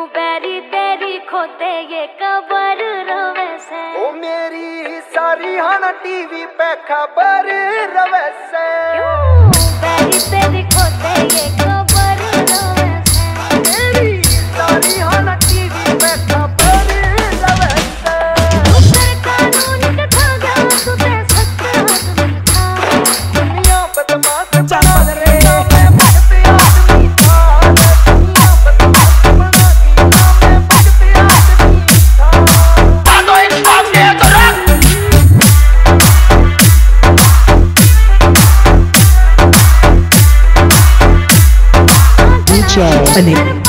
बैरी तेरी खोते ये कबर रवे से। ओ मेरी सारी हाना टीवी पे खबर रवे से। बैरी तेरी खोते ये कबर रवे से। मेरी सारी हाना टीवी पे खबर रवे से। ऊपर कानून के धागा तू ते सत्य आदमी था। दुनिया बदमाश बना रे मैं भगते आदमी था। दुनिया बदमाश बना दी मैं भगते आदमी था। तो एक बात ये तो DJ Anik